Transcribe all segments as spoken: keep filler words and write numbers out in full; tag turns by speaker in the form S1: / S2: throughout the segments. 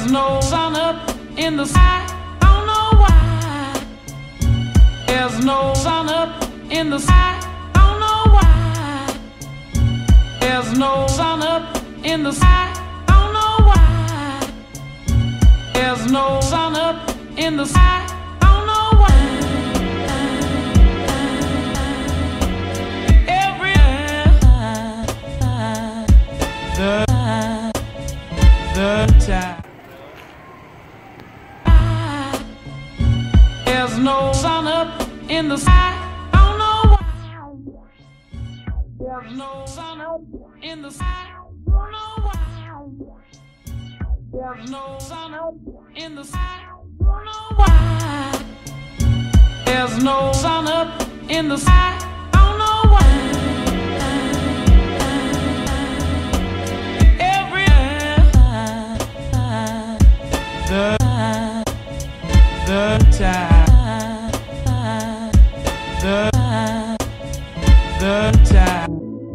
S1: There's no sun up in the sky. Don't know why. There's no sun up in the sky. Don't know why. There's no sun up in the sky. Don't know why. There's no sun up in the sky. Don't know why. Every the the time. There's no sun up in the sky. Don't know why. There's no sun up in the sky. Don't know why. There's no sun up in the sky. Don't know why. There's no sun up in the sky. Don't know why. Every the the time. The, the time.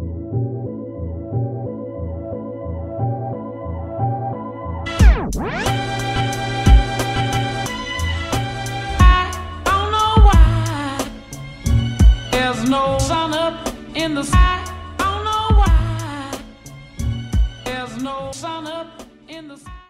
S1: I don't know why. There's no sun up in the sky. Don't know why. There's no sun up in the sky.